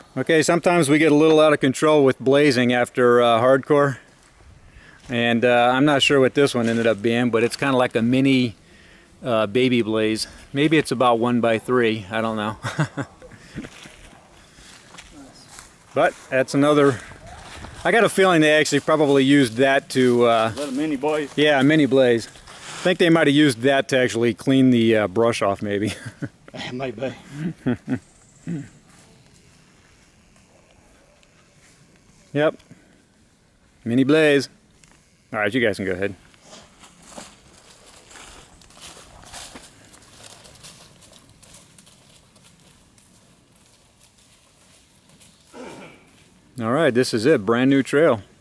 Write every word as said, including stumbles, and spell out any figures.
Okay, sometimes we get a little out of control with blazing after uh, hardcore, and uh, I'm not sure what this one ended up being, but it's kind of like a mini uh, baby blaze. Maybe it's about one by three, I don't know. But that's another, I got a feeling they actually probably used that to uh, is that a mini blaze? Yeah, a mini blaze. I think they might have used that to actually clean the uh, brush off, maybe. Maybe. Yep, mini blaze. All right, you guys can go ahead. All right, this is it, brand new trail.